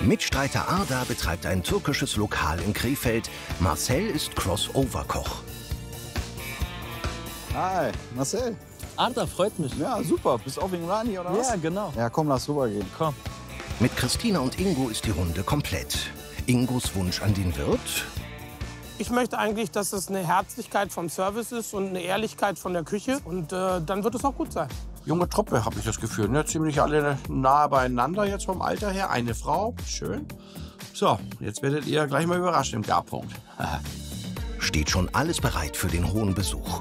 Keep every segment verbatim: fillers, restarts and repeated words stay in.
Mitstreiter Arda betreibt ein türkisches Lokal in Krefeld. Marcel ist Crossover-Koch. Hi, Marcel. Arda, freut mich. Ja, super. Bist du auch wegen Rani, oder was? Ja, genau. Ja, komm, lass rübergehen. Komm. Mit Christina und Ingo ist die Runde komplett. Ingos Wunsch an den Wirt? Ich möchte eigentlich, dass es eine Herzlichkeit vom Service ist und eine Ehrlichkeit von der Küche. Und äh, dann wird es auch gut sein. Junge Truppe, habe ich das Gefühl. Ne? Ziemlich alle nah beieinander jetzt vom Alter her. Eine Frau, schön. So, jetzt werdet ihr gleich mal überrascht im Garpunkt. Steht schon alles bereit für den hohen Besuch.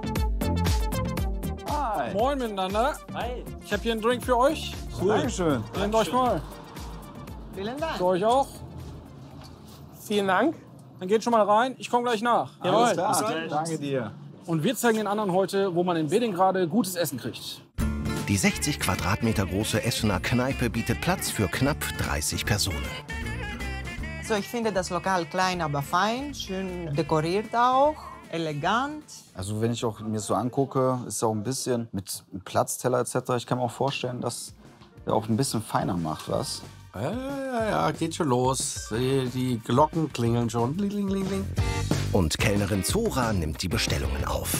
Hi. Moin miteinander. Hi. Ich habe hier einen Drink für euch. Cool. Dankeschön. Nehmt euch mal. Vielen Dank. Für euch auch. Vielen Dank. Dann geht schon mal rein. Ich komme gleich nach. Alles klar. Danke dir. Und wir zeigen den anderen heute, wo man in Weding gerade gutes Essen kriegt. Die sechzig Quadratmeter große Essener Kneipe bietet Platz für knapp dreißig Personen. So, ich finde das Lokal klein, aber fein, schön dekoriert auch, elegant. Also wenn ich auch mir das so angucke, ist es auch ein bisschen mit Platzteller et cetera. Ich kann mir auch vorstellen, dass er auch ein bisschen feiner macht, was? Ja, ja, ja, geht schon los. Die, die Glocken klingeln schon. Ling, ling, ling, ling. Und Kellnerin Zora nimmt die Bestellungen auf.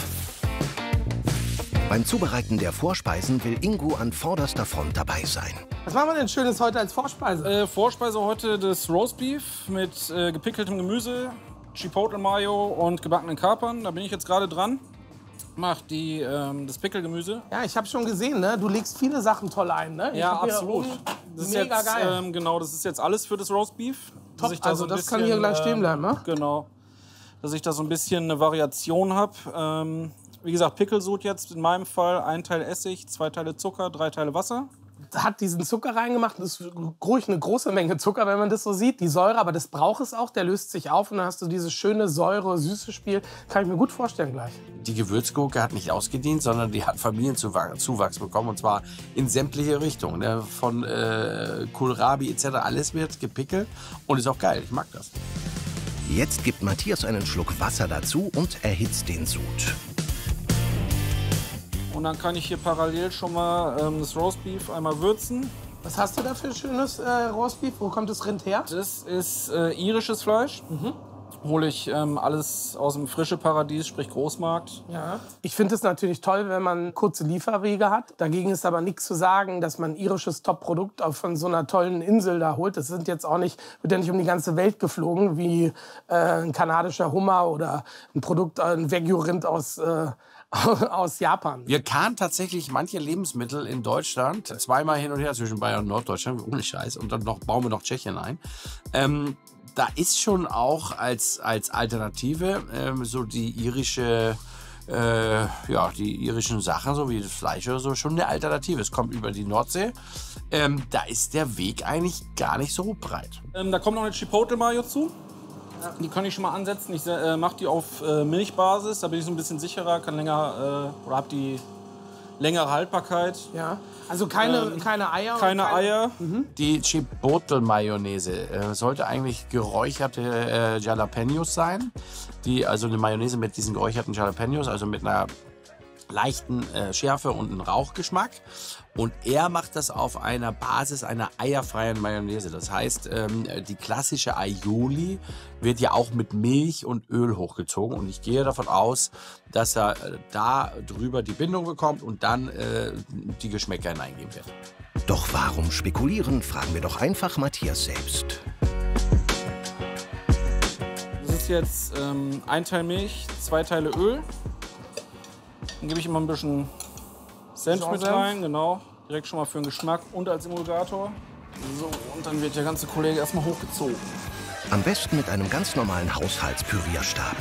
Beim Zubereiten der Vorspeisen will Ingo an vorderster Front dabei sein. Was machen wir denn Schönes heute als Vorspeise? Äh, Vorspeise heute das Roastbeef mit äh, gepickeltem Gemüse, Chipotle Mayo und gebackenen Kapern. Da bin ich jetzt gerade dran. Mach die, ähm, das Pickelgemüse. Ja, ich habe schon gesehen, ne? Du legst viele Sachen toll ein, ne? Ich Ja, hab hier absolut. oben Das ist mega jetzt, geil. Ähm, genau, das ist jetzt alles für das Roastbeef. Top, Dass ich da also so ein das kann bisschen, hier gleich stehen bleiben, ne? ähm, Genau. Dass ich da so ein bisschen eine Variation habe. Ähm, wie gesagt, Pickelsud jetzt in meinem Fall. Ein Teil Essig, zwei Teile Zucker, drei Teile Wasser. Hat diesen Zucker reingemacht. Das ist ruhig eine große Menge Zucker, wenn man das so sieht. Die Säure, aber das braucht es auch. Der löst sich auf und dann hast du dieses schöne Säure-süße Spiel. Kann ich mir gut vorstellen gleich. Die Gewürzgurke hat nicht ausgedient, sondern die hat Familienzuwachs bekommen. Und zwar in sämtliche Richtungen. Ne? Von äh, Kohlrabi et cetera. Alles wird gepickelt und ist auch geil. Ich mag das. Jetzt gibt Matthias einen Schluck Wasser dazu und erhitzt den Sud. Und dann kann ich hier parallel schon mal ähm, das Roastbeef einmal würzen. Was hast du da für schönes äh, Roastbeef? Wo kommt das Rind her? Das ist äh, irisches Fleisch. Mhm. Hole ich ähm, alles aus dem frischen Paradies, sprich Großmarkt. Ja. Ich finde es natürlich toll, wenn man kurze Lieferwege hat. Dagegen ist aber nichts zu sagen, dass man ein irisches Top-Produkt auch von so einer tollen Insel da holt. Das sind jetzt auch nicht, wird ja nicht um die ganze Welt geflogen, wie äh, ein kanadischer Hummer oder ein Produkt, ein Wagyu-Rind aus, äh, aus Japan. Wir kamen tatsächlich manche Lebensmittel in Deutschland zweimal hin und her zwischen Bayern und Norddeutschland, ohne Scheiß. Und dann noch, bauen wir noch Tschechien ein. Ähm, da ist schon auch als, als Alternative ähm, so die irische, äh, ja, die irischen Sachen, so wie das Fleisch oder so, schon eine Alternative. Es kommt über die Nordsee. Ähm, da ist der Weg eigentlich gar nicht so breit. Ähm, da kommt noch eine Chipotle Mayo zu. Die kann ich schon mal ansetzen. Ich äh, mache die auf äh, Milchbasis. Da bin ich so ein bisschen sicherer, kann länger äh, oder habe die längere Haltbarkeit. Ja. Also keine, Ähm, keine Eier? und Keine Eier. Die Chipotle-Mayonnaise äh, sollte eigentlich geräucherte äh, Jalapenos sein. Die, also eine Mayonnaise mit diesen geräucherten Jalapenos, also mit einer leichten äh, Schärfe und einem Rauchgeschmack. Und er macht das auf einer Basis einer eierfreien Mayonnaise. Das heißt, ähm, die klassische Aioli wird ja auch mit Milch und Öl hochgezogen. Und ich gehe davon aus, dass er äh, da drüber die Bindung bekommt und dann äh, die Geschmäcker hineingeben wird. Doch warum spekulieren, fragen wir doch einfach Matthias selbst. Das ist jetzt ähm, ein Teil Milch, zwei Teile Öl. Dann gebe ich immer ein bisschen Senf mit Senf. rein, genau. Direkt schon mal für den Geschmack und als Emulgator. So, und dann wird der ganze Kollege erstmal hochgezogen. Am besten mit einem ganz normalen Haushaltspürierstab.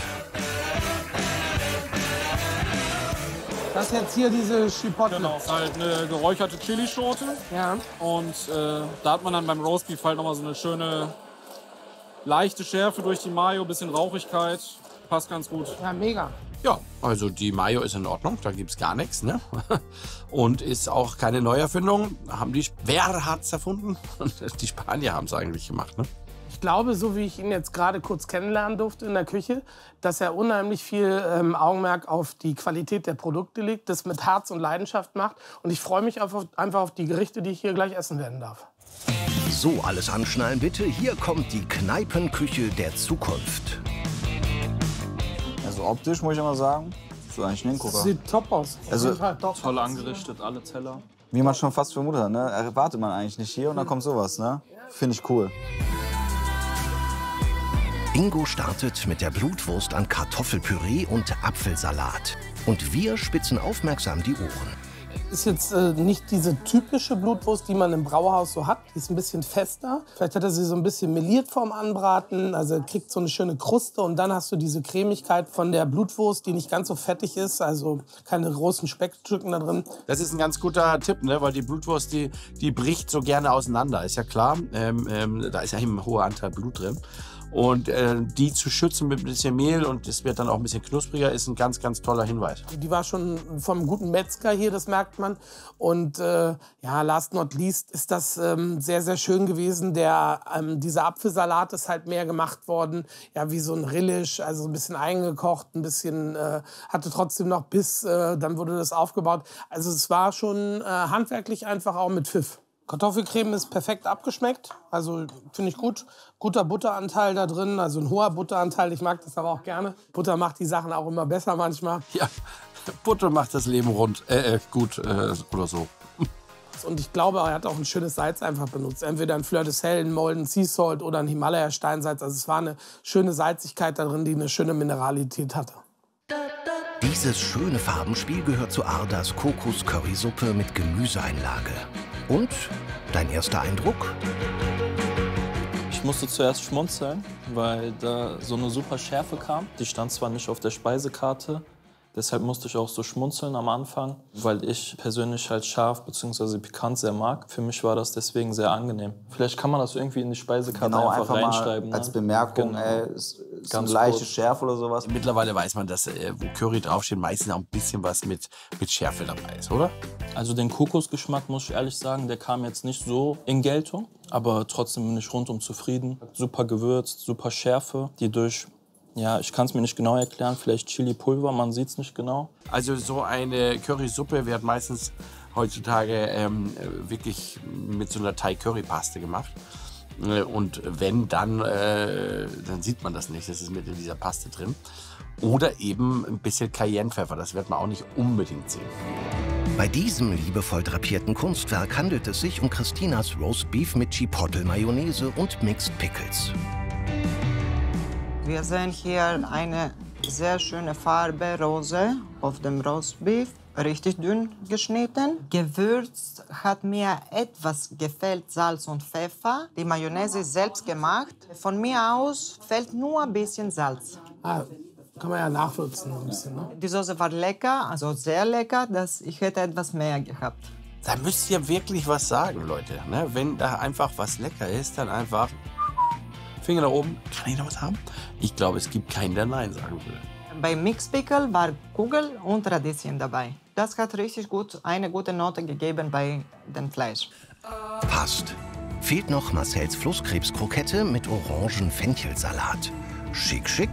Das ist jetzt hier diese Chipotle. Genau, ist halt eine geräucherte Chilischote. Ja. Und äh, da hat man dann beim Roastbeef halt nochmal so eine schöne leichte Schärfe durch die Mayo, bisschen Rauchigkeit. Passt ganz gut. Ja, mega. Ja, also die Mayo ist in Ordnung, da gibt's gar nichts, ne? Und ist auch keine Neuerfindung. Haben die, wer hat's erfunden? Die Spanier haben es eigentlich gemacht, ne? Ich glaube, so wie ich ihn jetzt gerade kurz kennenlernen durfte in der Küche, dass er unheimlich viel ähm, Augenmerk auf die Qualität der Produkte legt, das mit Herz und Leidenschaft macht. Und ich freue mich auf, auf, einfach auf die Gerichte, die ich hier gleich essen werden darf. So, alles anschnallen bitte. Hier kommt die Kneipenküche der Zukunft. Also optisch muss ich immer sagen, so eigentlich ein Hingucker. Sieht top aus. Also Toll angerichtet, alle Teller. wie man schon fast vermutet hat, ne? Erwartet man eigentlich nicht hier und dann kommt sowas, ne? Finde ich cool. Ingo startet mit der Blutwurst an Kartoffelpüree und Apfelsalat. Und wir spitzen aufmerksam die Ohren. Ist jetzt äh, nicht diese typische Blutwurst, die man im Brauhaus so hat. Die ist ein bisschen fester. Vielleicht hat er sie so ein bisschen meliert vorm Anbraten. Also er kriegt so eine schöne Kruste. Und dann hast du diese Cremigkeit von der Blutwurst, die nicht ganz so fettig ist. Also keine großen Speckstücken da drin. Das ist ein ganz guter Tipp, ne? Weil die Blutwurst, die, die bricht so gerne auseinander. Ist ja klar, ähm, ähm, da ist ja ein hoher Anteil Blut drin. Und äh, die zu schützen mit ein bisschen Mehl und es wird dann auch ein bisschen knuspriger, ist ein ganz, ganz toller Hinweis. Die war schon vom guten Metzger hier, das merkt man. Und äh, ja, last not least ist das ähm, sehr, sehr schön gewesen. Der, ähm, dieser Apfelsalat ist halt mehr gemacht worden, ja, wie so ein Relish, also ein bisschen eingekocht, ein bisschen, äh, hatte trotzdem noch Biss, äh, dann wurde das aufgebaut. Also es war schon äh, handwerklich einfach auch mit Pfiff. Kartoffelcreme ist perfekt abgeschmeckt, also finde ich gut. Guter Butteranteil da drin, also ein hoher Butteranteil, ich mag das aber auch gerne. Butter macht die Sachen auch immer besser manchmal. Ja, Butter macht das Leben rund, äh, äh gut äh, oder so. Und ich glaube, er hat auch ein schönes Salz einfach benutzt. Entweder ein Fleur de Sel, ein Molden Sea Salt oder ein Himalaya-Steinsalz. Also es war eine schöne Salzigkeit da drin, die eine schöne Mineralität hatte. Dieses schöne Farbenspiel gehört zu Ardas Kokos-Currysuppe mit Gemüseeinlage. Und dein erster Eindruck? Ich musste zuerst schmunzeln, weil da so eine super Schärfe kam. Die stand zwar nicht auf der Speisekarte, deshalb musste ich auch so schmunzeln am Anfang, weil ich persönlich halt scharf bzw. pikant sehr mag. Für mich war das deswegen sehr angenehm. Vielleicht kann man das irgendwie in die Speisekarte Genau, einfach, einfach reinschreiben. mal als ne? Bemerkung, Genau. ey, ist, ist eine Ganz leichte kurz. Schärfe oder sowas. Mittlerweile weiß man, dass äh, wo Curry draufsteht, meistens auch ein bisschen was mit, mit Schärfe dabei ist, oder? Also den Kokosgeschmack, muss ich ehrlich sagen, der kam jetzt nicht so in Geltung. Aber trotzdem bin ich rundum zufrieden. Super gewürzt, super Schärfe, die durch, ja, ich kann es mir nicht genau erklären, vielleicht Chili-Pulver, man sieht es nicht genau. Also so eine Currysuppe wird meistens heutzutage ähm, wirklich mit so einer Thai-Curry-Paste gemacht. Äh, Und wenn, dann, äh, dann sieht man das nicht, das ist mit in dieser Paste drin. Oder eben ein bisschen Cayennepfeffer, das wird man auch nicht unbedingt sehen. Bei diesem liebevoll drapierten Kunstwerk handelt es sich um Christinas Roastbeef mit Chipotle-Mayonnaise und Mixed Pickles. Wir sehen hier eine sehr schöne Farbe Rose auf dem Roastbeef. Richtig dünn geschnitten. Gewürzt hat mir etwas gefehlt Salz und Pfeffer. Die Mayonnaise ist selbst gemacht. Von mir aus fehlt nur ein bisschen Salz. Ah, kann man ja nachwürzen ein bisschen, ne? Die Soße war lecker, also sehr lecker, dass ich hätte etwas mehr gehabt. Da müsst ihr wirklich was sagen, Leute. Ne? Wenn da einfach was lecker ist, dann einfach Finger nach oben. Kann ich noch was haben? Ich glaube, es gibt keinen, der Nein sagen würde. Bei Mixed Pickle war Kugel und Radieschen dabei. Das hat richtig gut eine gute Note gegeben bei dem Fleisch. Passt. Fehlt noch Marcells Flusskrebskrokette mit Orangen-Fenchelsalat. Schick, schick.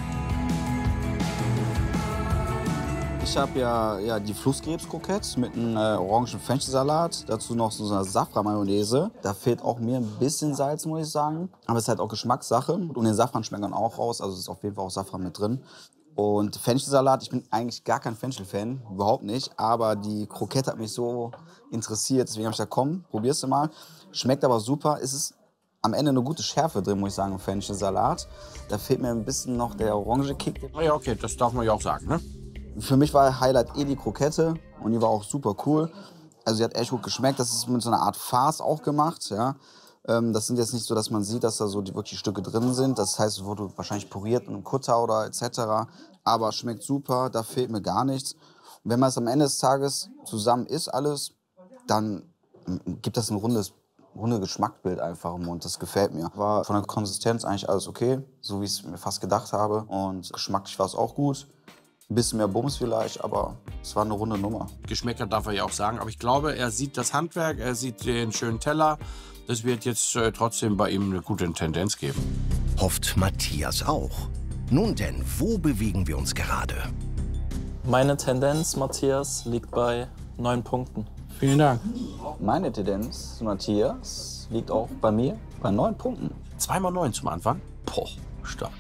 Ich habe ja, ja die Flusskrebskroketten mit einem äh, orangen Fenchelsalat. Dazu noch so eine Safran-Mayonnaise. Da fehlt auch mir ein bisschen Salz, muss ich sagen. Aber es ist halt auch Geschmackssache. Und den Safran schmeckt dann auch raus. Also es ist auf jeden Fall auch Safran mit drin. Und Fenchelsalat, ich bin eigentlich gar kein Fenchel-Fan. Überhaupt nicht. Aber die Krokette hat mich so interessiert. Deswegen habe ich gesagt, komm, probier's mal. Schmeckt aber super. Es ist am Ende eine gute Schärfe drin, muss ich sagen, im Fenchelsalat. Da fehlt mir ein bisschen noch der orange Kick. Ja, okay, das darf man ja auch sagen, ne? Für mich war Highlight eh die Krokette und die war auch super cool. Also die hat echt gut geschmeckt. Das ist mit so einer Art Farce auch gemacht, ja. Ähm, das sind jetzt nicht so, dass man sieht, dass da so die wirklich Stücke drin sind. Das heißt, es wurde wahrscheinlich püriert in einem Kutter oder et cetera. Aber schmeckt super, da fehlt mir gar nichts. Und wenn man es am Ende des Tages zusammen isst alles, dann gibt das ein rundes, rundes Geschmacksbild einfach im Mund. Das gefällt mir. War von der Konsistenz eigentlich alles okay, so wie ich es mir fast gedacht habe. Und geschmacklich war es auch gut. Ein bisschen mehr Bums vielleicht, aber es war eine runde Nummer. Geschmäcker darf er ja auch sagen, aber ich glaube, er sieht das Handwerk, er sieht den schönen Teller. Das wird jetzt äh, trotzdem bei ihm eine gute Tendenz geben. Hofft Matthias auch. Nun denn, wo bewegen wir uns gerade? Meine Tendenz, Matthias, liegt bei neun Punkten. Vielen Dank. Meine Tendenz, Matthias, Matthias liegt auch bei mir bei neun Punkten. Zweimal neun zum Anfang? Boah, stark.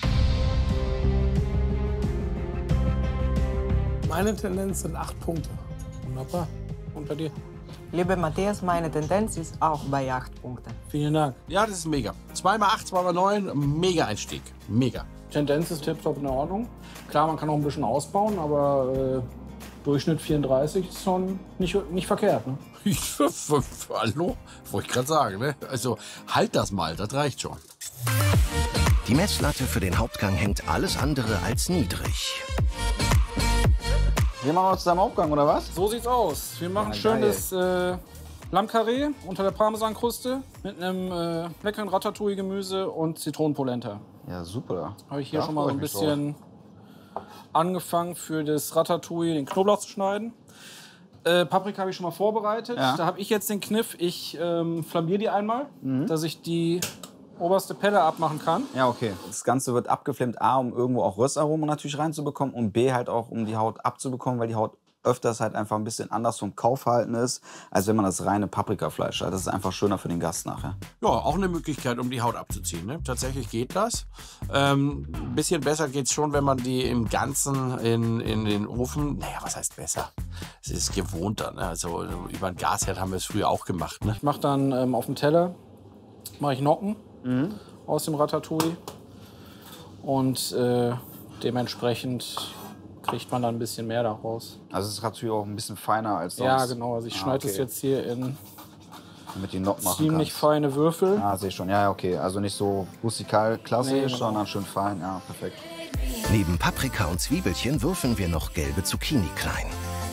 Meine Tendenz sind acht Punkte. Wunderbar. Und bei dir? Lieber Matthias, meine Tendenz ist auch bei acht Punkten. Vielen Dank. Ja, das ist mega. Zweimal acht, zweimal neun, mega Einstieg. Mega. Tendenz ist tiptop in Ordnung. Klar, man kann auch ein bisschen ausbauen, aber äh, Durchschnitt vierunddreißig ist schon nicht, nicht verkehrt. Ne? Hallo? Wollte ich gerade sagen, ne? Also halt das mal, das reicht schon. Die Messlatte für den Hauptgang hängt alles andere als niedrig. Gehen wir mal zusammen Hauptgang, oder was? So sieht's aus. Wir machen Ja, schön geil. das äh, Lammkarree unter der Parmesankruste mit einem äh, leckeren Ratatouille-Gemüse und Zitronenpolenta. Ja, super. Habe ich hier Da schon mal freu so ein ich mich bisschen angefangen für das Ratatouille den Knoblauch zu schneiden. Äh, Paprika habe ich schon mal vorbereitet. Ja. Da habe ich jetzt den Kniff, ich ähm, flambiere die einmal, Mhm. dass ich die oberste Pelle abmachen kann. Ja, okay. Das Ganze wird abgeflammt, A, um irgendwo auch Röstaromen natürlich reinzubekommen und B, halt auch, um die Haut abzubekommen, weil die Haut öfters halt einfach ein bisschen anders vom Kaufverhalten ist, als wenn man das reine Paprikafleisch hat. Das ist einfach schöner für den Gast nachher. Ja, auch eine Möglichkeit, um die Haut abzuziehen. Ne? Tatsächlich geht das. Ähm, ein bisschen besser geht es schon, wenn man die im Ganzen in, in den Ofen... Naja, was heißt besser? Es ist gewohnter. Ne? Also über ein Gasherd haben wir es früher auch gemacht. Ne? Ich mache dann ähm, auf dem Teller mache ich Nocken aus dem Ratatouille und äh, dementsprechend kriegt man dann ein bisschen mehr daraus. Also es ist natürlich auch ein bisschen feiner als sonst. Ja, genau. Also ich Ah, schneide es okay. jetzt hier in Damit die Nock machen ziemlich kannst. feine Würfel. Ah, sehe ich schon. Ja, ja, okay. Also nicht so rustikal klassisch, Nee, genau. sondern schön fein. Ja, perfekt. Neben Paprika und Zwiebelchen würfeln wir noch gelbe Zucchini klein.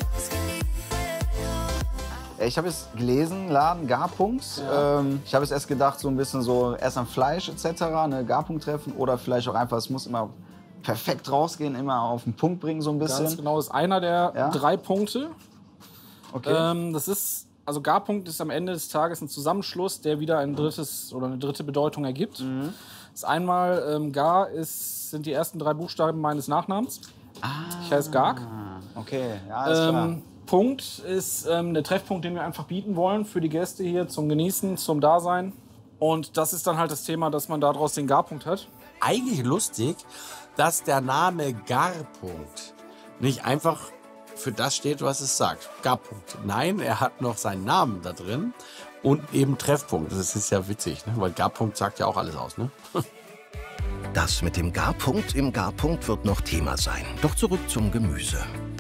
Ich habe jetzt gelesen, Laden, Garpunkt. Ja. Ähm, ich habe jetzt erst gedacht, so ein bisschen so erst am Fleisch et cetera, eine Garpunkt treffen oder vielleicht auch einfach, es muss immer perfekt rausgehen, immer auf den Punkt bringen so ein bisschen. Ganz genau, das ist einer der Ja? drei Punkte. Okay. Ähm, das ist, also Garpunkt ist am Ende des Tages ein Zusammenschluss, der wieder ein drittes oder eine dritte Bedeutung ergibt. Mhm. Das ist einmal ähm, Gar ist, sind die ersten drei Buchstaben meines Nachnamens. Ah, Ich heiße Garg. okay, ja, alles klar. Ähm, Punkt ist ähm, der Treffpunkt, den wir einfach bieten wollen für die Gäste hier zum Genießen, zum Dasein. Und das ist dann halt das Thema, dass man daraus den Garpunkt hat. Eigentlich lustig, dass der Name Garpunkt nicht einfach für das steht, was es sagt. Garpunkt. Nein, er hat noch seinen Namen da drin und eben Treffpunkt. Das ist ja witzig, ne? Weil Garpunkt sagt ja auch alles aus. Ne? Das mit dem Garpunkt im Garpunkt wird noch Thema sein. Doch zurück zum Gemüse.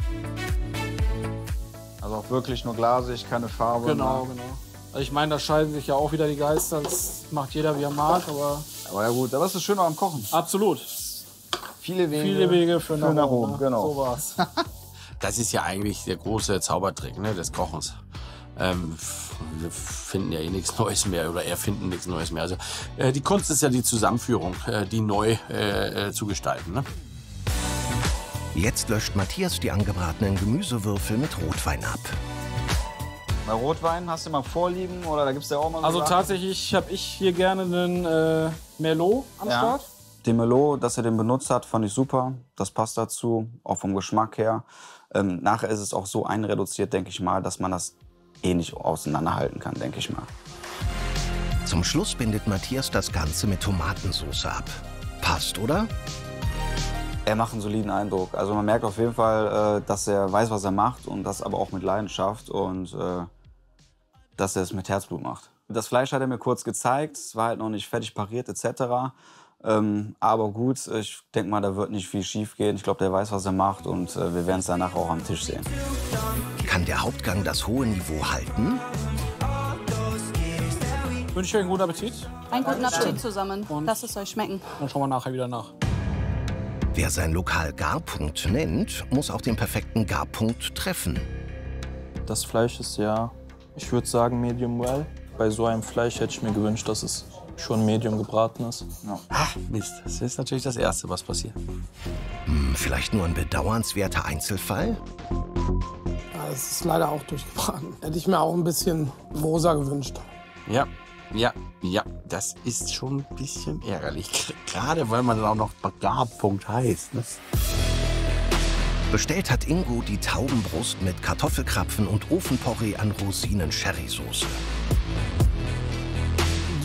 Also auch wirklich nur glasig, keine Farbe. Genau, ne? genau. Also ich meine, da scheiden sich ja auch wieder die Geister. Das macht jeder, wie er mag, aber Aber ja gut, aber das ist schön auch am Kochen. absolut. Viele Wege, Viele Wege für nach, nach oben. oben, ne? genau. So war's. Das ist ja eigentlich der große Zaubertrick, ne, des Kochens. Ähm, wir finden ja eh nichts Neues mehr oder erfinden nichts Neues mehr. Also äh, die Kunst ist ja die Zusammenführung, äh, die neu äh, äh, zu gestalten. Ne? Jetzt löscht Matthias die angebratenen Gemüsewürfel mit Rotwein ab. Bei Rotwein hast du mal vorliegen oder da gibt's ja auch mal so Also Sachen? tatsächlich habe ich hier gerne einen äh, Merlot am Ja. Start. Den Merlot, dass er den benutzt hat, fand ich super. Das passt dazu, auch vom Geschmack her. Ähm, nachher ist es auch so einreduziert, denke ich mal, dass man das eh nicht auseinanderhalten kann, denke ich mal. Zum Schluss bindet Matthias das Ganze mit Tomatensauce ab. Passt, oder? Er macht einen soliden Eindruck. Also man merkt auf jeden Fall, äh, dass er weiß, was er macht und das aber auch mit Leidenschaft und äh, dass er es mit Herzblut macht. Das Fleisch hat er mir kurz gezeigt, es war halt noch nicht fertig pariert et cetera. Ähm, aber gut, ich denke mal, da wird nicht viel schief gehen. Ich glaube, der weiß, was er macht und äh, wir werden es danach auch am Tisch sehen. Kann der Hauptgang das hohe Niveau halten? Wünsche ich euch einen guten Appetit. Einen guten Appetit zusammen. Lasst es euch schmecken. Dann schauen wir nachher wieder nach. Wer sein Lokal Garpunkt nennt, muss auch den perfekten Garpunkt treffen. Das Fleisch ist ja, ich würde sagen, medium well. Bei so einem Fleisch hätte ich mir gewünscht, dass es schon medium gebraten ist. Ach, Mist, das ist natürlich das Erste, was passiert. Hm, vielleicht nur ein bedauernswerter Einzelfall? Ja, es ist leider auch durchgebraten. Hätte ich mir auch ein bisschen rosa gewünscht. Ja, ja, ja, das ist schon ein bisschen ärgerlich. Gerade weil man dann auch noch Garpunkt heißt. Ne? Bestellt hat Ingo die Taubenbrust mit Kartoffelkrapfen und Ofenporree an Rosinen-Sherrysoße.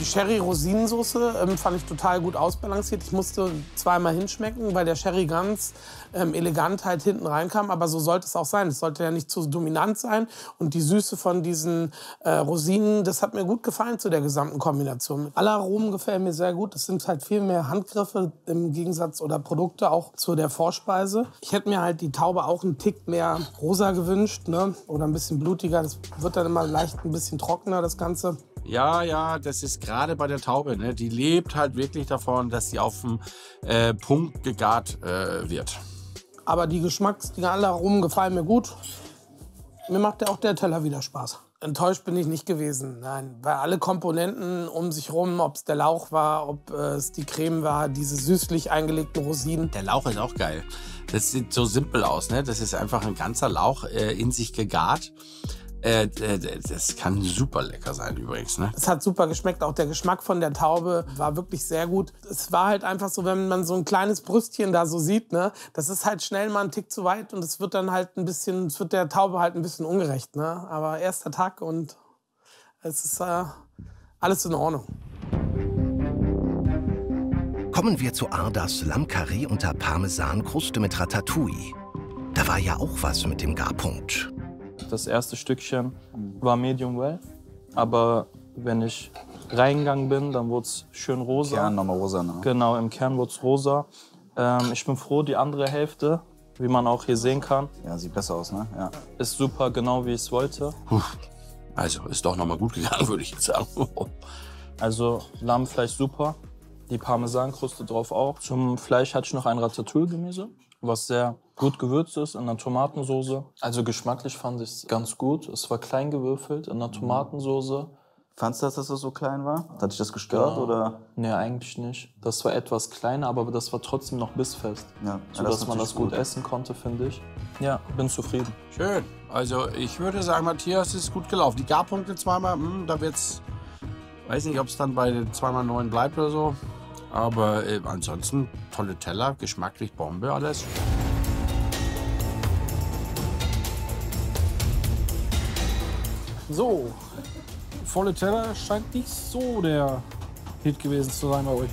Sherry-Rosinensoße ähm, fand ich total gut ausbalanciert. Ich musste zweimal hinschmecken, weil der Sherry ganz ähm, elegant halt hinten reinkam. Aber so sollte es auch sein. Es sollte ja nicht zu dominant sein. Und die Süße von diesen äh, Rosinen, das hat mir gut gefallen zu der gesamten Kombination. Alle Aromen gefallen mir sehr gut. Es sind halt viel mehr Handgriffe im Gegensatz oder Produkte auch zu der Vorspeise. Ich hätte mir halt die Taube auch einen Tick mehr rosa gewünscht, ne? Oder ein bisschen blutiger. Das wird dann immer leicht ein bisschen trockener, das Ganze. Ja, ja, das ist gerade bei der Taube, ne? Die lebt halt wirklich davon, dass sie auf dem äh, Punkt gegart äh, wird. Aber die Geschmacks, die alle Aromen gefallen mir gut. Mir macht ja auch der Teller wieder Spaß. Enttäuscht bin ich nicht gewesen, nein. Weil alle Komponenten um sich rum, ob es der Lauch war, ob äh, es die Creme war, diese süßlich eingelegten Rosinen. Der Lauch ist auch geil. Das sieht so simpel aus, ne? Das ist einfach ein ganzer Lauch äh, in sich gegart. Äh, das kann super lecker sein übrigens, ne? Es hat super geschmeckt. Auch der Geschmack von der Taube war wirklich sehr gut. Es war halt einfach so, wenn man so ein kleines Brüstchen da so sieht, ne? Das ist halt schnell mal ein Tick zu weit und es wird dann halt ein bisschen, es wird der Taube halt ein bisschen ungerecht, ne? Aber erster Tag und es ist äh, alles in Ordnung. Kommen wir zu Ardas Lammkarree unter Parmesankruste mit Ratatouille. Da war ja auch was mit dem Garpunkt. Das erste Stückchen war medium well, aber wenn ich reingegangen bin, dann wurde es schön rosa. Kern nochmal rosa, ne? Genau, im Kern wurde es rosa. Ähm, ich bin froh, die andere Hälfte, wie man auch hier sehen kann. Ja, sieht besser aus, ne? Ja. Ist super, genau wie ich es wollte. Puh. Also ist doch noch mal gut gegangen, würde ich jetzt sagen. Also Lammfleisch super, die Parmesankruste drauf auch. Zum Fleisch hatte ich noch ein Ratatouille-Gemüse, was sehr gut gewürzt ist in der Tomatensoße. Also geschmacklich fand ich es ganz gut. Es war klein gewürfelt in der Tomatensoße. Fandst du, dass das so klein war? Hat dich das gestört? Ja. Oder? Nee, eigentlich nicht. Das war etwas kleiner, aber das war trotzdem noch bissfest. Ja, so ja, das dass man das gut, gut essen konnte, finde ich. Ja, bin zufrieden. Schön. Also ich würde sagen, Matthias, ist gut gelaufen. Die Garpunkte zweimal, mh, da wird's, weiß nicht, ob es dann bei den zweimal neun bleibt oder so. Aber äh, ansonsten tolle Teller, geschmacklich Bombe, alles. So, volle Teller scheint nicht so der Hit gewesen zu sein bei euch.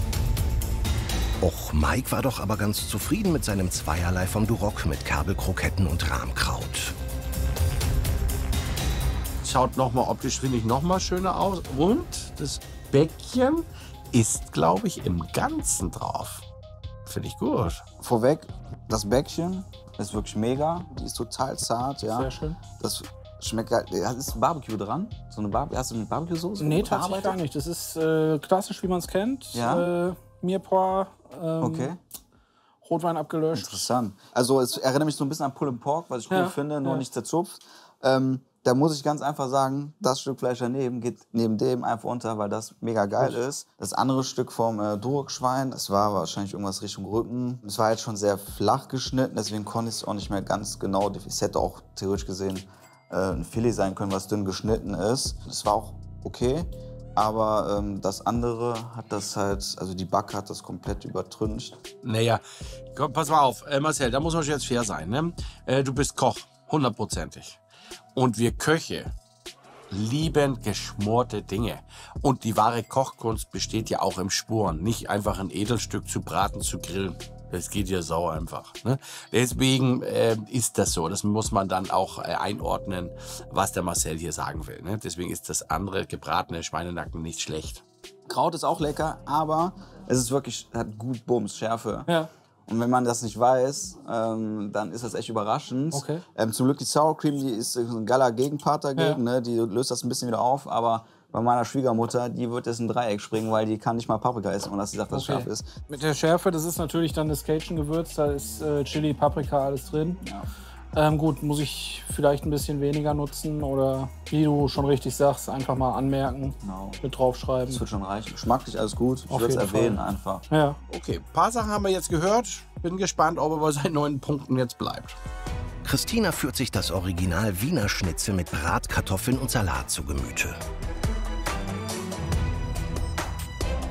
Och, Mike war doch aber ganz zufrieden mit seinem Zweierlei vom Duroc mit Kabelkroketten und Rahmkraut. Schaut noch mal optisch, finde ich, noch mal schöner aus. Und das Bäckchen ist, glaube ich, im Ganzen drauf. Finde ich gut. Vorweg, das Bäckchen ist wirklich mega. Die ist total zart, ja. Sehr schön. Das schmeckt geil. Ist Barbecue dran? So eine Bar Hast du eine Barbecue-Soße? Nee, tatsächlich gar nicht. Das ist äh, klassisch, wie man es kennt. Ja? Äh, Mirepoix, ähm, Okay. Rotwein abgelöscht. Interessant. Also es erinnert mich so ein bisschen an Pulled Pork, was ich cool Ja, finde, nur ja. nicht zerzupft. Ähm, da muss ich ganz einfach sagen, das Stück Fleisch daneben geht neben dem einfach unter, weil das mega geil ist. Das andere Stück vom äh, Duroc-Schwein, das war wahrscheinlich irgendwas Richtung Rücken. Es war jetzt schon sehr flach geschnitten, deswegen konnte ich es auch nicht mehr ganz genau. Es hätte auch theoretisch gesehen äh, ein Filet sein können, was dünn geschnitten ist. Das war auch okay. Aber ähm, das andere hat das halt, also die Backe hat das komplett übertrüncht. Naja, komm, pass mal auf, äh, Marcel, da muss man jetzt fair sein. Ne? Äh, du bist Koch, hundertprozentig. Und wir Köche lieben geschmorte Dinge. Und die wahre Kochkunst besteht ja auch im Spuren. Nicht einfach ein Edelstück zu braten, zu grillen. Das geht ja sau einfach. Ne? Deswegen äh, ist das so. Das muss man dann auch äh, einordnen, was der Marcel hier sagen will. Ne? Deswegen ist das andere gebratene Schweinenacken nicht schlecht. Kraut ist auch lecker, aber es ist wirklich, hat gut Bums, Schärfe. Ja. Und wenn man das nicht weiß, ähm, dann ist das echt überraschend. Okay. Ähm, zum Glück die Sour Cream, die ist ein geiler Gegenpart dagegen, Ja. ne? Die löst das ein bisschen wieder auf. Aber bei meiner Schwiegermutter, die wird jetzt ein Dreieck springen, weil die kann nicht mal Paprika essen, ohne dass sie sagt, dass es Okay. scharf ist. Mit der Schärfe, das ist natürlich dann das Cajun-Gewürz, da ist äh, Chili, Paprika, alles drin. Ja. Ähm, gut, muss ich vielleicht ein bisschen weniger nutzen oder, wie du schon richtig sagst, einfach mal anmerken, Genau. mit draufschreiben. Das wird schon reichen. Geschmacklich alles gut. Ich Auf würde es jeden erwähnen Fall. einfach. Ja. Okay, ein paar Sachen haben wir jetzt gehört. Bin gespannt, ob er bei seinen neuen Punkten jetzt bleibt. Christina führt sich das Original Wiener Schnitzel mit Bratkartoffeln und Salat zu Gemüte.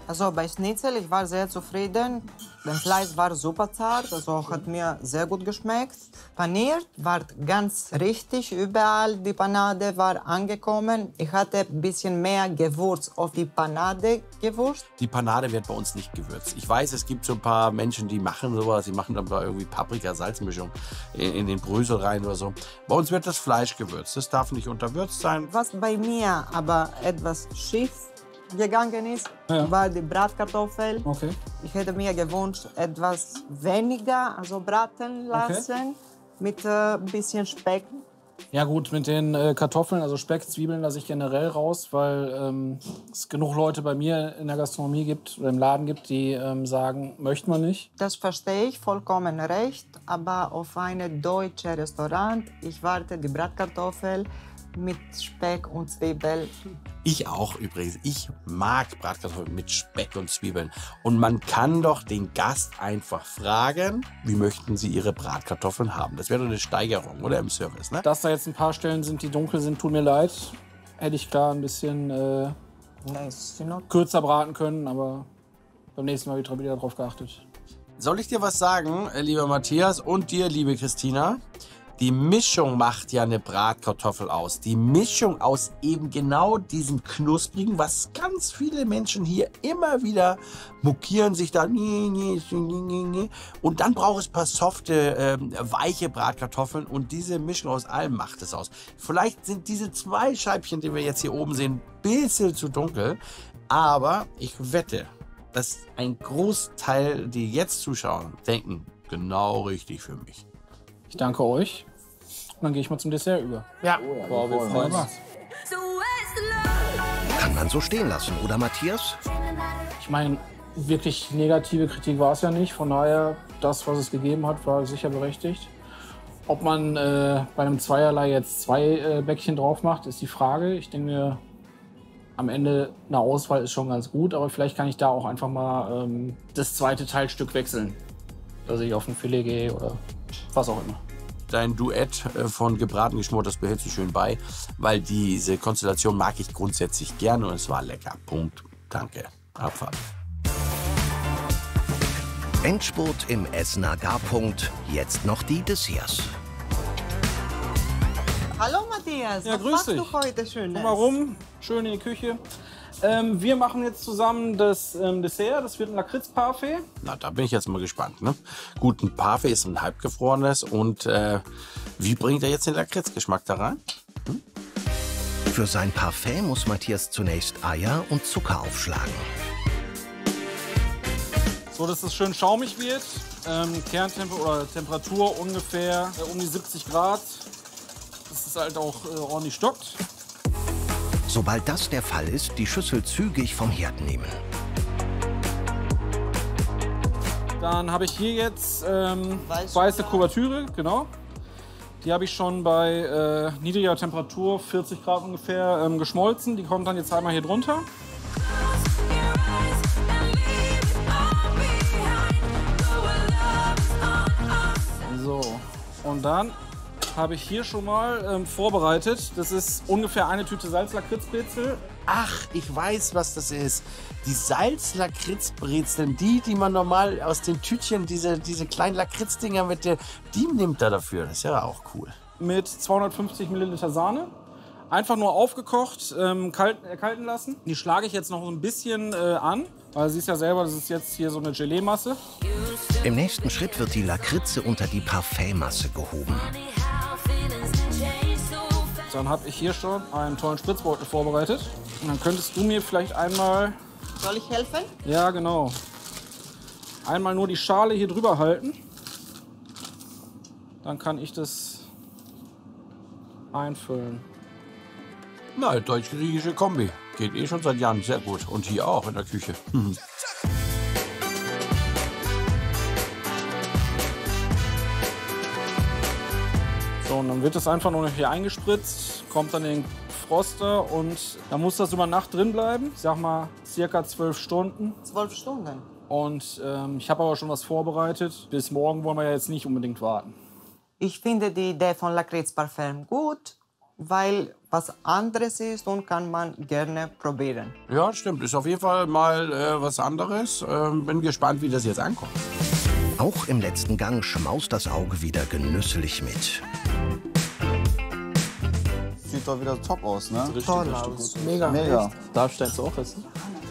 Also bei Schnitzel, ich war sehr zufrieden. Das Fleisch war super zart, also hat mir sehr gut geschmeckt. Paniert war ganz richtig, überall die Panade war angekommen. Ich hatte ein bisschen mehr Gewürz auf die Panade gewürzt. Die Panade wird bei uns nicht gewürzt. Ich weiß, es gibt so ein paar Menschen, die machen sowas. Die machen dann mal irgendwie Paprika-Salzmischung in, in den Brösel rein oder so. Bei uns wird das Fleisch gewürzt. Das darf nicht unterwürzt sein. Was bei mir aber etwas schief gegangen ist, Ja. war die Bratkartoffel. Okay. Ich hätte mir gewünscht, etwas weniger, also braten lassen, mit ein äh, bisschen Speck. Ja gut, mit den äh, Kartoffeln, also Speck, Zwiebeln lasse ich generell raus, weil ähm, es genug Leute bei mir in der Gastronomie gibt oder im Laden gibt, die ähm, sagen, möchte man nicht. Das verstehe ich vollkommen recht, aber auf ein deutsches Restaurant, ich warte die Bratkartoffel mit Speck und Zwiebeln. Ich auch übrigens. Ich mag Bratkartoffeln mit Speck und Zwiebeln. Und man kann doch den Gast einfach fragen, wie möchten Sie Ihre Bratkartoffeln haben? Das wäre doch eine Steigerung, oder? Im Service, ne? Dass da jetzt ein paar Stellen sind, die dunkel sind, tut mir leid. Hätte ich klar ein bisschen äh, Nice, you know? kürzer braten können, aber beim nächsten Mal wieder, wieder darauf geachtet. Soll ich dir was sagen, äh, lieber Matthias, und dir, liebe Christina? Die Mischung macht ja eine Bratkartoffel aus. Die Mischung aus eben genau diesem Knusprigen, was ganz viele Menschen hier immer wieder mokieren sich da. Und dann braucht es ein paar softe, ähm, weiche Bratkartoffeln. Und diese Mischung aus allem macht es aus. Vielleicht sind diese zwei Scheibchen, die wir jetzt hier oben sehen, ein bisschen zu dunkel. Aber ich wette, dass ein Großteil, die jetzt zuschauen, denken, genau richtig für mich. Ich danke euch. Und dann gehe ich mal zum Dessert über. Ja. Wow, wir freuen uns. Kann man so stehen lassen, oder Matthias? Ich meine, wirklich negative Kritik war es ja nicht. Von daher, das, was es gegeben hat, war sicher berechtigt. Ob man äh, bei einem Zweierlei jetzt zwei äh, Bäckchen drauf macht, ist die Frage. Ich denke mir, am Ende eine Auswahl ist schon ganz gut. Aber vielleicht kann ich da auch einfach mal ähm, das zweite Teilstück wechseln. Dass ich auf ein Filet gehe oder was auch immer. Dein Duett von gebraten geschmort, das behält sich schön bei, weil diese Konstellation mag ich grundsätzlich gerne und es war lecker. Punkt. Danke. Abfahrt. Endspurt im Essener Garpunkt. Jetzt noch die Desserts. Hallo Matthias, Ja, was grüß machst dich. du heute Schönes? Komm mal rum, schön in die Küche. Ähm, wir machen jetzt zusammen das ähm, Dessert. Das wird ein Lakritz-Parfait. Na, da bin ich jetzt mal gespannt. Ne? Gut, ein Parfait ist ein halbgefrorenes. Und äh, wie bringt er jetzt den Lakritzgeschmack da rein? Hm? Für sein Parfait muss Matthias zunächst Eier und Zucker aufschlagen. So, dass es schön schaumig wird. Ähm, Kerntemperatur oder Temperatur ungefähr äh, um die siebzig Grad. Dass es halt auch äh, ordentlich stockt. Sobald das der Fall ist, die Schüssel zügig vom Herd nehmen. Dann habe ich hier jetzt ähm, Weiße weiße Schokolade. Kuvertüre, genau. Die habe ich schon bei äh, niedriger Temperatur, vierzig Grad ungefähr, ähm, geschmolzen. Die kommt dann jetzt einmal hier drunter. So, und dann habe ich hier schon mal ähm, vorbereitet. Das ist ungefähr eine Tüte Salz-Lakritzbrezel. Ach, ich weiß, was das ist. Die Salz-Lakritz-Brezeln, die, die man normal aus den Tütchen, diese, diese kleinen Lakritzdinger mit der, die nimmt er dafür. Das ist ja auch cool. Mit zweihundertfünfzig Milliliter Sahne. Einfach nur aufgekocht, ähm, kalt, äh, kalten lassen. Die schlage ich jetzt noch so ein bisschen äh, an, weil du siehst ja selber, das ist jetzt hier so eine Gelee-Masse. Im nächsten Schritt wird die Lakritze unter die Parfaimasse gehoben. Dann habe ich hier schon einen tollen Spritzbeutel vorbereitet. Und dann könntest du mir vielleicht einmal, Soll ich helfen? ja genau, einmal nur die Schale hier drüber halten. Dann kann ich das einfüllen. Na, deutsch-griechische Kombi. Geht eh schon seit Jahren sehr gut. Und hier auch in der Küche. Hm. So, und dann wird das einfach nur noch hier eingespritzt, kommt dann in den Froster und dann muss das über Nacht drin bleiben. Ich sag mal circa zwölf Stunden. Zwölf Stunden. Und ähm, ich habe aber schon was vorbereitet. Bis morgen wollen wir ja jetzt nicht unbedingt warten. Ich finde die Idee von Lakritz-Parfüm gut. weil was anderes ist und kann man gerne probieren. Ja, stimmt. Ist auf jeden Fall mal äh, was anderes. Ähm, bin gespannt, wie das jetzt ankommt. Auch im letzten Gang schmaust das Auge wieder genüsslich mit. Sieht doch wieder top aus, ne? Richtig, Toll richtig aus. gut. Mega. Mega. Darf ich deins auch essen?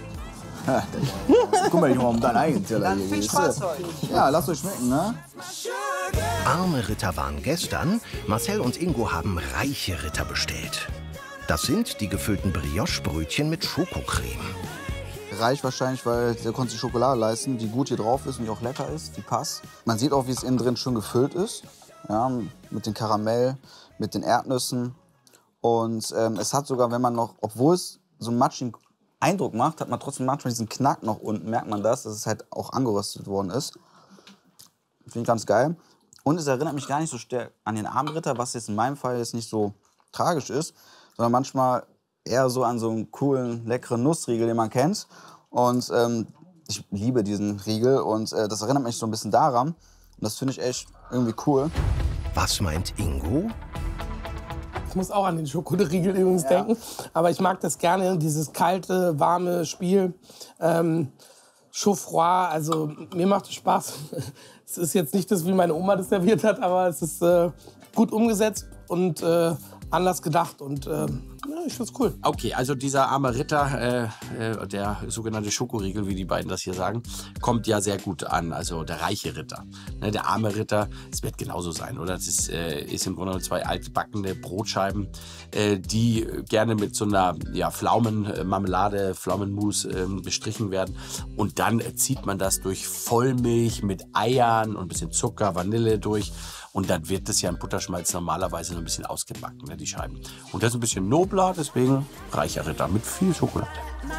Guck mal, ich mal um deinen eigenen Teller Dann hier. viel siehst Spaß du? euch. Ja, lasst euch schmecken, ne? Arme Ritter waren gestern. Marcel und Ingo haben reiche Ritter bestellt. Das sind die gefüllten Brioche-Brötchen mit Schokocreme. Reich wahrscheinlich, weil der konnte sich Schokolade leisten, die gut hier drauf ist und die auch lecker ist, die passt. Man sieht auch, wie es innen drin schon gefüllt ist. Ja, mit dem Karamell, mit den Erdnüssen. Und ähm, es hat sogar, wenn man noch, obwohl es so einen matschigen Eindruck macht, hat man trotzdem manchmal diesen Knack noch unten, merkt man das, dass es halt auch angeröstet worden ist. Finde ich ganz geil. Und es erinnert mich gar nicht so stark an den Armritter, was jetzt in meinem Fall jetzt nicht so tragisch ist, sondern manchmal eher so an so einen coolen, leckeren Nussriegel, den man kennt. Und ähm, ich liebe diesen Riegel und äh, das erinnert mich so ein bisschen daran. Und das finde ich echt irgendwie cool. Was meint Ingo? Ich muss auch an den Schokoriegel übrigens ja. denken. Aber ich mag das gerne, dieses kalte, warme Spiel. Ähm, Chaud froid, also mir macht es Spaß. Es ist jetzt nicht das, wie meine Oma das serviert hat, aber es ist äh, gut umgesetzt und äh, anders gedacht. Und äh, ja, ich find's cool. Okay, also dieser arme Ritter, äh, äh, der sogenannte Schokoriegel, wie die beiden das hier sagen, kommt ja sehr gut an. Also der reiche Ritter. Ne, der arme Ritter, es wird genauso sein, oder? Das ist, äh, ist im Grunde genommen zwei altbackene Brotscheiben, äh, die gerne mit so einer ja, Pflaumenmarmelade, Pflaumenmus äh, bestrichen werden. Und dann äh, zieht man das durch Vollmilch mit Eiern und ein bisschen Zucker, Vanille durch. Und dann wird das ja im Butterschmalz normalerweise so ein bisschen ausgebacken, ne, die Scheiben. Und das ist ein bisschen nobler, deswegen reicher Ritter mit viel Schokolade.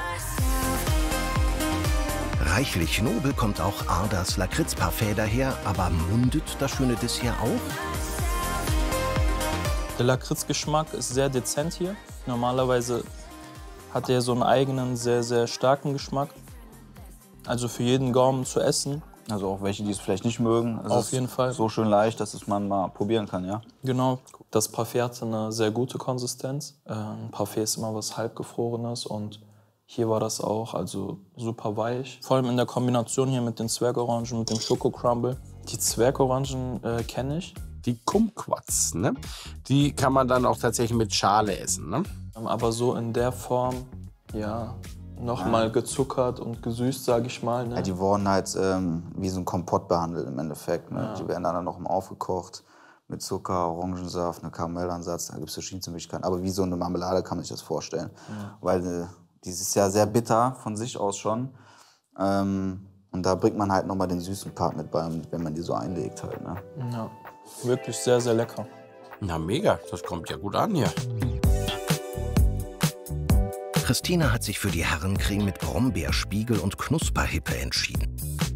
Reichlich nobel kommt auch Ardas Lakritz-Parfait daher, aber mundet das schöne Dessert auch? Der Lakritzgeschmack ist sehr dezent hier. Normalerweise hat er so einen eigenen, sehr, sehr starken Geschmack. Also für jeden Gaumen zu essen. Also auch welche, die es vielleicht nicht mögen. Es Auf jeden Fall. So schön leicht, dass es man mal probieren kann, ja? Genau. Das Parfait hatte eine sehr gute Konsistenz. Äh, ein Parfait ist immer was halbgefrorenes und hier war das auch, also super weich. Vor allem in der Kombination hier mit den Zwergorangen, mit dem Schokocrumble. Die Zwergorangen äh, kenne ich. Die Kumquats, ne? Die kann man dann auch tatsächlich mit Schale essen, ne? Aber so in der Form, ja, noch ja. mal gezuckert und gesüßt, sage ich mal. Ne? Ja, die wurden halt ähm, wie so ein Kompott behandelt im Endeffekt. Ne? Ja. Die werden dann noch mal aufgekocht mit Zucker, Orangensaft, einem Karamellansatz. Da gibt es verschiedene Möglichkeiten. Aber wie so eine Marmelade kann man sich das vorstellen. Ja. Weil äh, die ist ja sehr bitter von sich aus schon. Ähm, und da bringt man halt noch mal den süßen Part mit bei, wenn man die so einlegt halt. Ne? Ja, wirklich sehr, sehr lecker. Na mega, das kommt ja gut an hier. Christina hat sich für die Herrencreme mit Brombeerspiegel und Knusperhippe entschieden.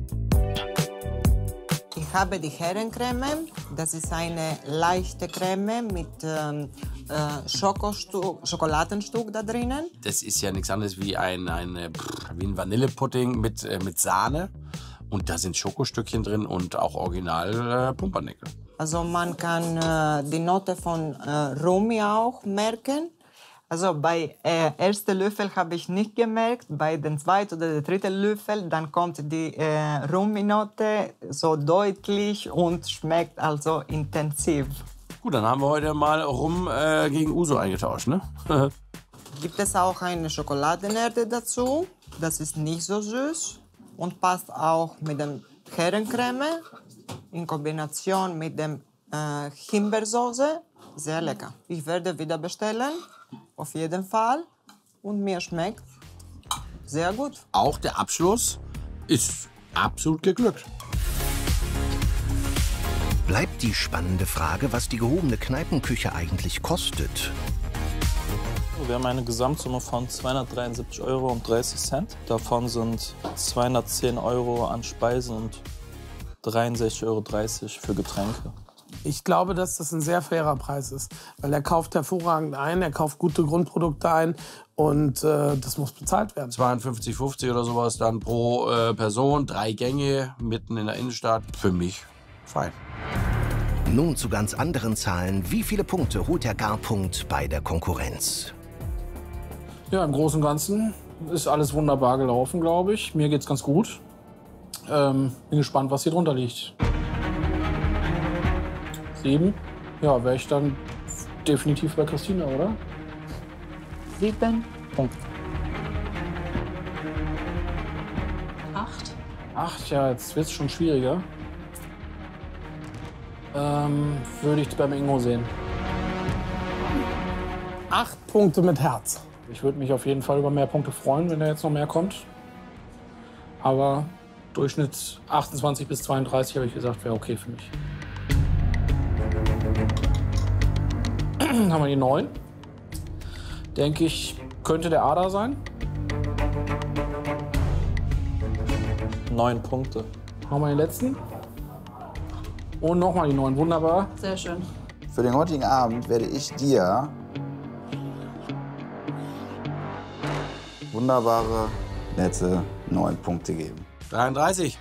Ich habe die Herrencreme. Das ist eine leichte Creme mit ähm, äh, Schokostu- Schokoladenstück da drinnen. Das ist ja nichts anderes wie ein, ein, wie ein Vanillepudding mit, äh, mit Sahne. Und da sind Schokostückchen drin und auch original äh, Pumpernickel. Also man kann äh, die Note von äh, Rumi auch merken. Also bei äh, ersten Löffel habe ich nicht gemerkt, bei dem zweiten oder dem dritten Löffel, dann kommt die äh, Rumi-Note so deutlich und schmeckt also intensiv. Gut, dann haben wir heute mal Rum äh, gegen Uso eingetauscht, ne? Gibt es auch eine Schokoladenerde dazu, das ist nicht so süß und passt auch mit dem Herrencreme in Kombination mit dem äh, Himbeersoße, sehr lecker. Ich werde wieder bestellen. Auf jeden Fall. Und mir schmeckt sehr gut. Auch der Abschluss ist absolut geglückt. Bleibt die spannende Frage, was die gehobene Kneipenküche eigentlich kostet. Wir haben eine Gesamtsumme von zweihundertdreiundsiebzig Euro und dreißig Cent. Davon sind zweihundertzehn Euro an Speisen und dreiundsechzig Euro dreißig für Getränke. Ich glaube, dass das ein sehr fairer Preis ist, weil er kauft hervorragend ein, er kauft gute Grundprodukte ein und äh, das muss bezahlt werden. zweiundfünfzig fünfzig oder sowas dann pro äh, Person, drei Gänge mitten in der Innenstadt. Für mich fein. Nun zu ganz anderen Zahlen. Wie viele Punkte holt der Garpunkt bei der Konkurrenz? Ja, im Großen und Ganzen ist alles wunderbar gelaufen, glaube ich. Mir geht's ganz gut. Ähm, bin gespannt, was hier drunter liegt. Sieben. Ja, wäre ich dann definitiv bei Christina, oder? Sieben. Punkt. Acht. Acht, ja, jetzt wird's schon schwieriger. Ähm, würde ich beim Ingo sehen. Acht Punkte mit Herz. Ich würde mich auf jeden Fall über mehr Punkte freuen, wenn da jetzt noch mehr kommt. Aber Durchschnitt achtundzwanzig bis zweiunddreißig, habe ich gesagt, wäre okay für mich. Haben wir die neun. Denke ich, könnte der Ader sein. Neun Punkte. Haben wir den letzten. Und nochmal die neun. Wunderbar. Sehr schön. Für den heutigen Abend werde ich dir wunderbare, nette neun Punkte geben. dreiunddreißig.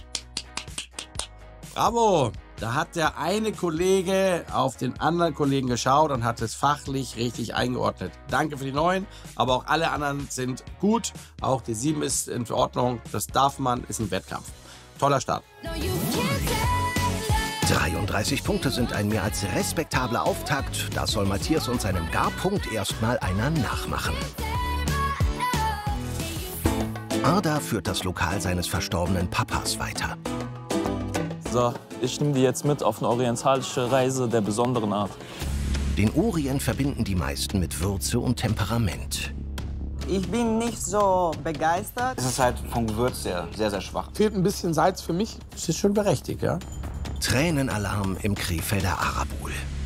Bravo! Da hat der eine Kollege auf den anderen Kollegen geschaut und hat es fachlich richtig eingeordnet. Danke für die neun, aber auch alle anderen sind gut. Auch die sieben ist in Ordnung. Das darf man, ist ein Wettkampf. Toller Start. dreiunddreißig Punkte sind ein mehr als respektabler Auftakt. Das soll Matthias und seinem Garpunkt erstmal einer nachmachen. Arda führt das Lokal seines verstorbenen Papas weiter. So, ich nehme die jetzt mit auf eine orientalische Reise der besonderen Art. Den Orient verbinden die meisten mit Würze und Temperament. Ich bin nicht so begeistert. Es ist halt vom Gewürz her sehr, sehr schwach. Fehlt ein bisschen Salz für mich. Das ist schon berechtigt, ja? Tränenalarm im Krefelder Arabul.